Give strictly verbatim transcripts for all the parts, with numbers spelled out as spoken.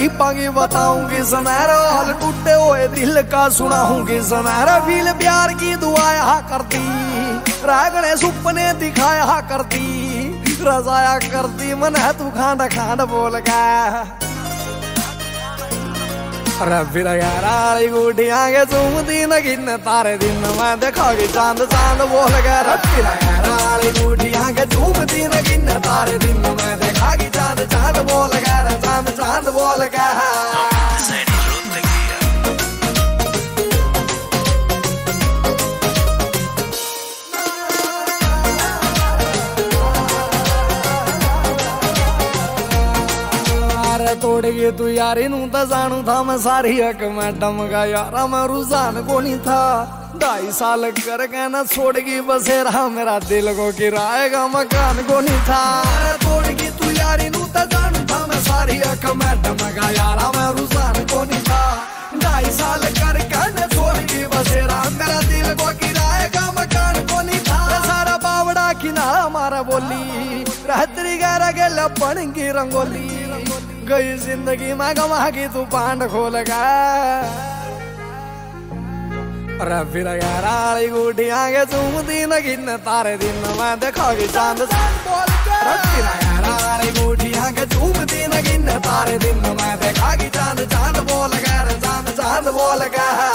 कीपांगी बताऊंगी सनहरा हाल टूटे हुए दिल का सुनाऊंगी सनहरा फील प्यार की दुआया करती रागने सुपने दिखाया करती रजाया करती मन है तू खांड खांड बोल गया फिर यारी गुटियां के चूमती न गिन तारे दिन मैं देखोगी चांद चांद बोल गया फिर यारी गुटियां के चूमती न गिन तारे दिन मैं देखोगी चांद चांद बोल गया चांद चांद बोल गया तोड़ गए तू यारी नू तो जानू था मैं सारी हक मैडम का यारा मैं रुझान को नहीं था ढाई साल कर के ना छोड़ गई बसेरा मेरा दिल को किराएगा मकान को नहीं था तोड़ गई तू यारी नू तो जानू था मैं सारी हक मैडम का यारा मैं रुझान को नहीं था ढाई साल कर के ना छोड़ गई बसेरा मेरा दिल को किराएगा मकान को नहीं था सारा बावड़ा किनारा मारा बोली रात्रि ग्यारह के लपन की रंगोली गई जिंदगी में गवा की तू पांड खोल गया फिर यारी गुटियां के चूमती न गिन तारे दिन मैं देखोगी चांद यारी गुटियां के चूमती न गिन तारे दिन मैं देखोगी चांद चांद बोल गया चांद चांद बोल गया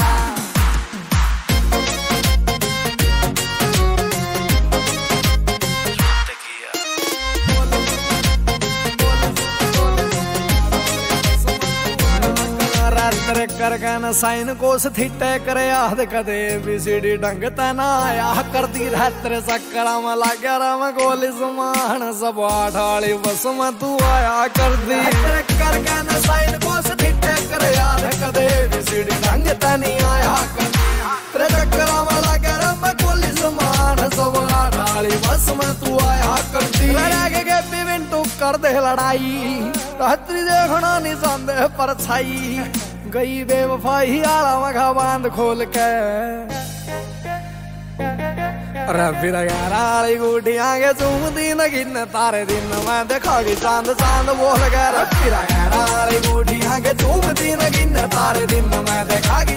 करके न साइन कोस थीटे करे याद कदे बीसीडी ढंग तना आया कर दी तेरे चक्करा में लाग्या राम गोली समान सब आठाली बस में तू आया कर दी करके न साइन कोस थीटे करे याद कदे बीसीडी ढंग तनी आया कर तेरे चक्करा में लाग्या राम गोली समान सब आठाली बस में तू आया कर दी लड़ाके के बिविन तू कर दे लड़ाई रात्रि देखना नहीं संदेह पर छाई गई बेवफाई आला मखा बांध खोल के फिर यारी गुटियां के चूमती न गिन तारे दिन मैं देखोगी चांद चांद बोल गया फिर यारी गुटियां के चूमती न गिन तारे दिन मैं देखोगी